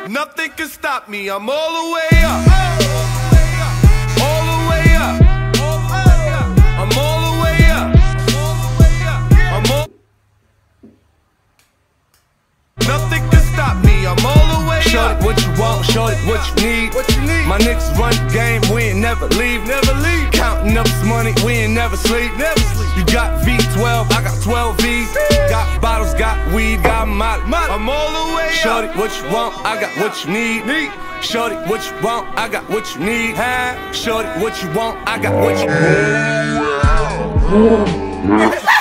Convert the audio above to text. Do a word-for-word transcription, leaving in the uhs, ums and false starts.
Nothing can stop me, I'm all the way up. All the way up. I'm all the way up. I'm all. Nothing can stop me, I'm all the way up. Shorty, what you want, shorty, what you need. What you need? My niggas run the game, we ain't never leave. Never leave. Counting up this money, we ain't never sleep. Never sleep. You got V twelve, I got twelve V's. Got bottles, got weed, got molly. I'm all the way up. Shorty, what you want, I got what you need. Need. Shorty, what you want, I got what you need. Shorty, what you want, I got what you need.